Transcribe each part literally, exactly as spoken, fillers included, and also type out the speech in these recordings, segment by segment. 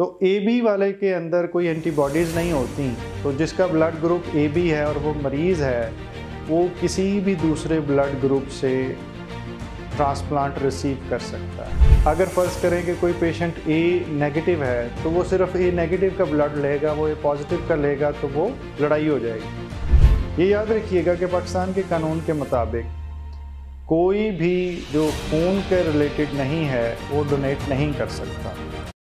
तो A B वाले के अंदर कोई एंटीबॉडीज़ नहीं होती, तो जिसका ब्लड ग्रुप ए बी है और वो मरीज़ है, वो किसी भी दूसरे ब्लड ग्रुप से ट्रांसप्लांट रिसीव कर सकता है। अगर फ़र्ज़ करें कि कोई पेशेंट ए नेगेटिव है तो वो सिर्फ ए नेगेटिव का ब्लड लेगा, वो ए पॉजिटिव का लेगा तो वो लड़ाई हो जाएगी। ये याद रखिएगा कि पाकिस्तान के कानून के मुताबिक कोई भी जो खून के रिलेटेड नहीं है वो डोनेट नहीं कर सकता।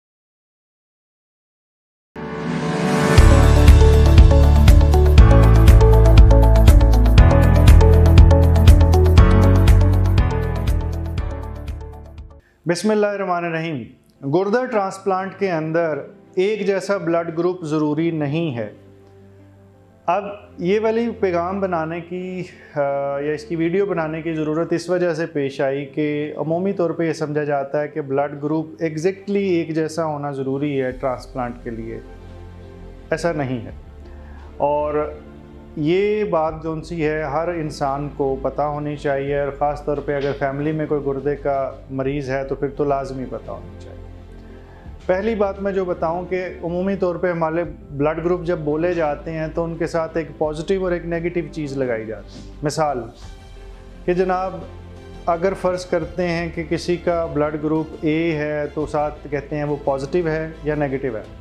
बिस्मिल्लाहिर्रहमानिर्रहीम। गुर्दा ट्रांसप्लांट के अंदर एक जैसा ब्लड ग्रुप ज़रूरी नहीं है। अब ये वाली पैगाम बनाने की या इसकी वीडियो बनाने की ज़रूरत इस वजह से पेश आई कि अमूमी तौर पे ये समझा जाता है कि ब्लड ग्रुप एग्जैक्टली एक जैसा होना ज़रूरी है ट्रांसप्लांट के लिए। ऐसा नहीं है, और ये बात जो सी है हर इंसान को पता होनी चाहिए, और ख़ास तौर पे अगर फैमिली में कोई गुर्दे का मरीज़ है तो फिर तो लाजमी पता होनी चाहिए। पहली बात मैं जो बताऊं कि उमूमी तौर पे हमारे ब्लड ग्रुप जब बोले जाते हैं तो उनके साथ एक पॉजिटिव और एक नेगेटिव चीज़ लगाई जाती है। मिसाल कि जनाब अगर फ़र्ज़ करते हैं कि किसी का ब्लड ग्रुप ए है तो साथ कहते हैं वो पॉजिटिव है या नेगेटिव है।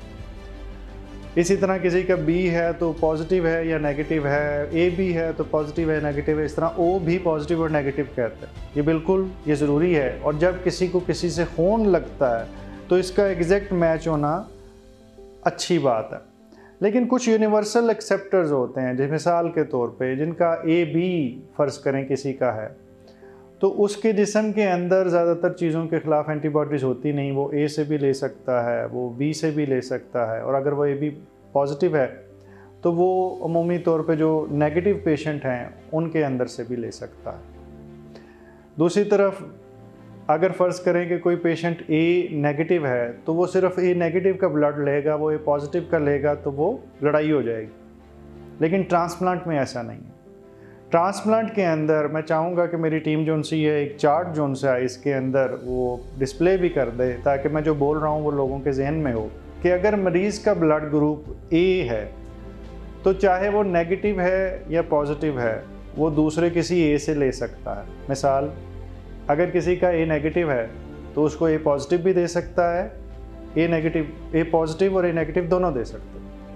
इसी तरह किसी का बी है तो पॉजिटिव है या नेगेटिव है, ए बी है तो पॉजिटिव है नेगेटिव है, इस तरह ओ भी पॉजिटिव और नेगेटिव कहते हैं। ये बिल्कुल ये ज़रूरी है, और जब किसी को किसी से खून लगता है तो इसका एग्जैक्ट मैच होना अच्छी बात है। लेकिन कुछ यूनिवर्सल एक्सेप्टर्स होते हैं, जैसे मिसाल के तौर पे जिनका ए बी फ़र्ज़ करें किसी का है तो उसके जिस्म के अंदर ज़्यादातर चीज़ों के ख़िलाफ़ एंटीबॉडीज़ होती नहीं। वो ए से भी ले सकता है, वो बी से भी ले सकता है, और अगर वो ए बी पॉजिटिव है तो वो अमूमी तौर पे जो नेगेटिव पेशेंट हैं उनके अंदर से भी ले सकता है। दूसरी तरफ अगर फ़र्ज़ करें कि कोई पेशेंट ए नेगेटिव है तो वो सिर्फ ए नेगेटिव का ब्लड लेगा, वो ए पॉजिटिव का लेगा तो वो लड़ाई हो जाएगी। लेकिन ट्रांसप्लांट में ऐसा नहीं है। ट्रांसप्लांट के अंदर मैं चाहूँगा कि मेरी टीम जो सी है एक चार्ट जो सा है इसके अंदर वो डिस्प्ले भी कर दे, ताकि मैं जो बोल रहा हूँ वो लोगों के जहन में हो कि अगर मरीज़ का ब्लड ग्रुप ए है तो चाहे वो नेगेटिव है या पॉजिटिव है, वो दूसरे किसी ए से ले सकता है। मिसाल अगर किसी का ए नेगेटिव है तो उसको ए पॉजिटिव भी दे सकता है, ए नेगेटिव ए पॉजिटिव और ए नेगेटिव दोनों दे सकते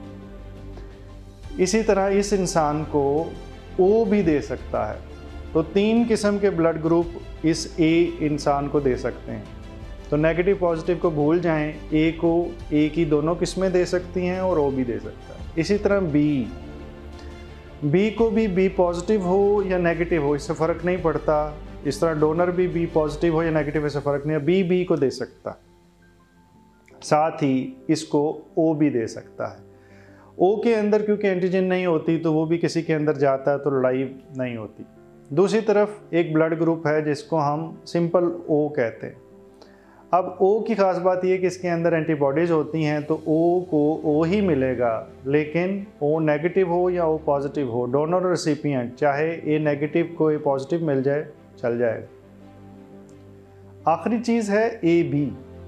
हैं। इसी तरह इस इंसान को ओ भी दे सकता है। तो तीन किस्म के ब्लड ग्रुप इस ए इंसान को दे सकते हैं। तो नेगेटिव पॉजिटिव को भूल जाएं, ए को ए की दोनों किस्में दे सकती हैं और ओ भी दे सकता है। इसी तरह बी बी को भी बी पॉजिटिव हो या नेगेटिव हो, इससे फ़र्क नहीं पड़ता। इस तरह डोनर भी बी पॉजिटिव हो या नेगेटिव, इससे फ़र्क नहीं है, बी बी को दे सकता। साथ ही इसको ओ भी दे सकता है। ओ के अंदर क्योंकि एंटीजन नहीं होती तो वो भी किसी के अंदर जाता है तो लड़ाई नहीं होती। दूसरी तरफ एक ब्लड ग्रुप है जिसको हम सिंपल ओ कहते हैं। अब ओ की ख़ास बात यह कि इसके अंदर एंटीबॉडीज़ होती हैं, तो ओ को ओ ही मिलेगा, लेकिन ओ नेगेटिव हो या ओ पॉजिटिव हो, डोनर और रेसिपिएंट चाहे ए नेगेटिव को ए पॉजिटिव मिल जाए चल जाएगा। आखिरी चीज़ है ए बी।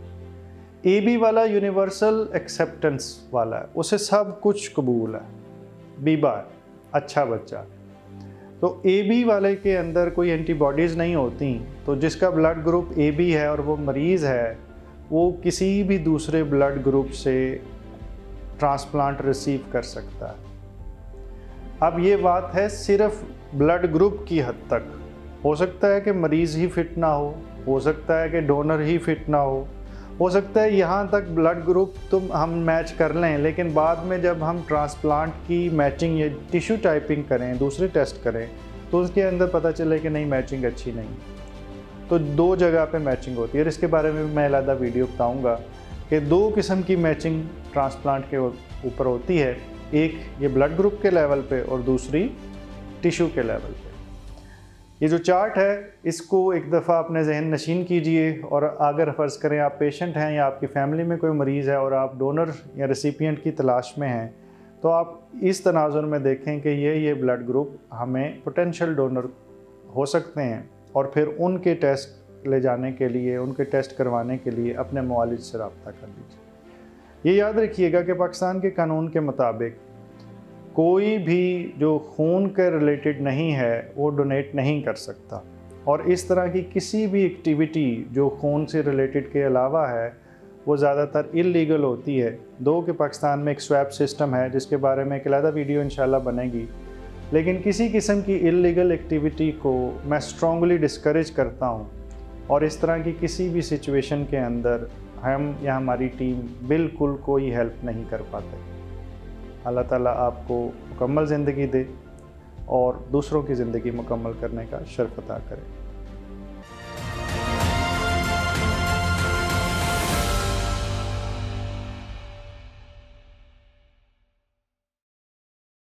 ए बी वाला यूनिवर्सल एक्सेप्टेंस वाला है, उसे सब कुछ कबूल है, बीबा है, अच्छा बच्चा। तो ए बी वाले के अंदर कोई एंटीबॉडीज़ नहीं होती, तो जिसका ब्लड ग्रुप ए बी है और वो मरीज़ है, वो किसी भी दूसरे ब्लड ग्रुप से ट्रांसप्लांट रिसीव कर सकता है। अब ये बात है सिर्फ ब्लड ग्रुप की हद तक। हो सकता है कि मरीज़ ही फिट ना हो, हो सकता है कि डोनर ही फिट ना हो, हो सकता है यहाँ तक ब्लड ग्रुप तुम हम मैच कर लें, लेकिन बाद में जब हम ट्रांसप्लांट की मैचिंग या टिश्यू टाइपिंग करें, दूसरे टेस्ट करें, तो उसके अंदर पता चले कि नहीं मैचिंग अच्छी नहीं। तो दो जगह पे मैचिंग होती है, और इसके बारे में मैं अलग वीडियो बताऊँगा कि दो किस्म की मैचिंग ट्रांसप्लांट के ऊपर होती है। एक ये ब्लड ग्रुप के लेवल पे और दूसरी टिश्यू के लेवल पे। ये जो चार्ट है इसको एक दफ़ा अपने जहन नशीन कीजिए, और अगर फ़र्ज़ करें आप पेशेंट हैं या आपकी फ़ैमिली में कोई मरीज़ है और आप डोनर या रेसिपिएंट की तलाश में हैं, तो आप इस तनाज़ुर में देखें कि ये ये ब्लड ग्रुप हमें पोटेंशियल डोनर हो सकते हैं, और फिर उनके टेस्ट ले जाने के लिए, उनके टेस्ट करवाने के लिए अपने मुआलिज से रब्ता कर लीजिए। ये याद रखिएगा कि पाकिस्तान के कानून के मुताबिक कोई भी जो खून के रिलेटेड नहीं है वो डोनेट नहीं कर सकता, और इस तरह की किसी भी एक्टिविटी जो खून से रिलेटेड के अलावा है वो ज़्यादातर इल्लीगल होती है। दो कि पाकिस्तान में एक स्वैप सिस्टम है जिसके बारे में एक अलग वीडियो इंशाल्लाह बनेगी, लेकिन किसी किस्म की इल्लीगल एक्टिविटी को मैं स्ट्रांगली डिस्करेज करता हूँ, और इस तरह की किसी भी सिचुएशन के अंदर हम या हमारी टीम बिल्कुल कोई हेल्प नहीं कर पाते। अल्लाह ताला आपको मुकम्मल ज़िंदगी दे और दूसरों की ज़िंदगी मुकम्मल करने का शर्फ अता करे।